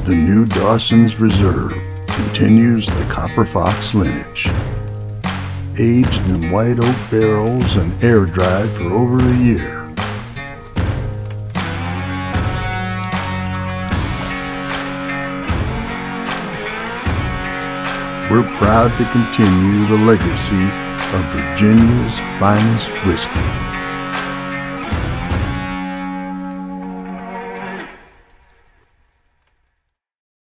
The new Dawson's Reserve continues the CopperFox lineage. Aged in white oak barrels and air-dried for over a year. We're proud to continue the legacy of Virginia's finest whiskey.